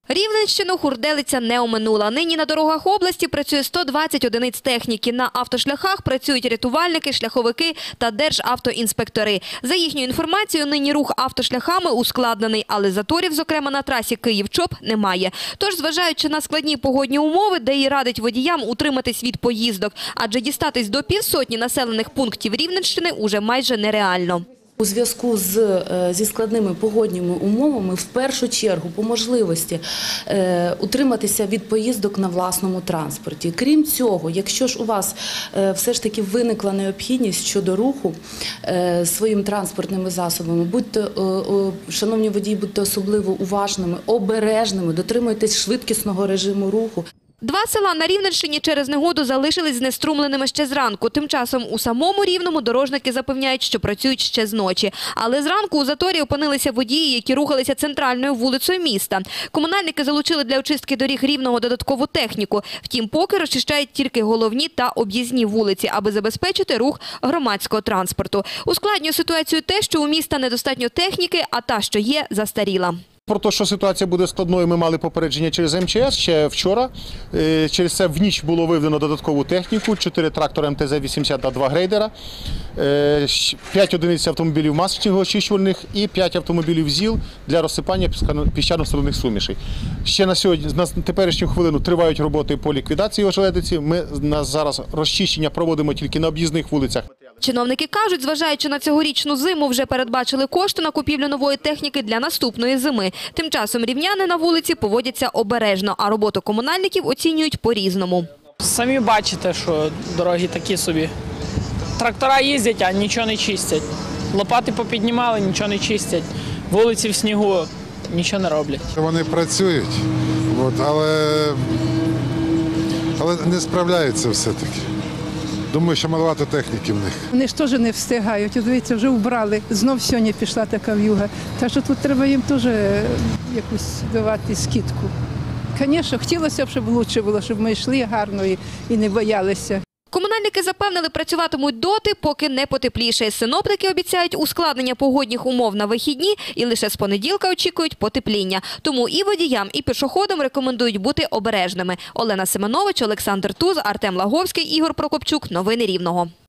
Рівненщину хурделиця не оминула. Нині на дорогах області працює 120 одиниць техніки. На автошляхах працюють рятувальники, шляховики та державтоінспектори. За їхньою інформацією, нині рух автошляхами ускладнений, але заторів, зокрема на трасі Київ-Чоп, немає. Тож, зважаючи на складні погодні умови, ДАІ радить водіям утриматись від поїздок, адже дістатись до півсотні населених пунктів Рівненщини уже майже нереально. У зв'язку зі складними погодніми умовами, в першу чергу, по можливості утриматися від поїздок на власному транспорті. Крім цього, якщо ж у вас все ж таки виникла необхідність щодо руху своїми транспортними засобами, шановні водії, будьте особливо уважними, обережними, дотримуйтесь швидкісного режиму руху. Два села на Рівненщині через негоду залишились знеструмленими ще зранку. Тим часом у самому Рівному дорожники запевняють, що працюють ще з ночі. Але зранку у заторі опинилися водії, які рухалися центральною вулицею міста. Комунальники залучили для очистки доріг Рівного додаткову техніку. Втім, поки розчищають тільки головні та об'їзні вулиці, аби забезпечити рух громадського транспорту. Ускладнює ситуацію те, що у міста недостатньо техніки, а та, що є, застаріла. Про те, що ситуація буде складною, ми мали попередження через МЧС ще вчора. Через це в ніч було виведено додаткову техніку, 4 трактори МТЗ-80 та 2 грейдера, 5 одиниць автомобілів масочних-очищувальних і 5 автомобілів ЗІЛ для розсипання піщано-солоних сумішей. Ще на сьогодні, на теперішню хвилину, тривають роботи по ліквідації ожеледиці. Ми зараз розчищення проводимо тільки на об'їзних вулицях. Чиновники кажуть, зважаючи на цьогорічну зиму, вже передбачили кошти на купівлю нової техніки для наступної зими. Тим часом рівняни на вулиці поводяться обережно, а роботу комунальників оцінюють по-різному. Самі бачите, що дороги такі собі. Трактора їздять, а нічого не чистять. Лопати попіднімали, нічого не чистять. Вулиці в снігу, нічого не роблять. Вони працюють, але не справляються все-таки. Думаю, що маловато техніки в них. Вони ж теж не встигають. Дивіться, вже вбрали. Знов сьогодні пішла така в'юга. Так що тут треба їм теж якусь давати скидку. Звісно, хотілося б, щоб краще було, щоб ми йшли гарно і не боялися. Комунальники запевнили, працюватимуть доти, поки не потепліше. Синоптики обіцяють ускладнення погодних умов на вихідні і лише з понеділка очікують потепління. Тому і водіям, і пішоходам рекомендують бути обережними. Олена Семенович, Олександр Туз, Артем Лаговський, Ігор Прокопчук. Новини Рівного.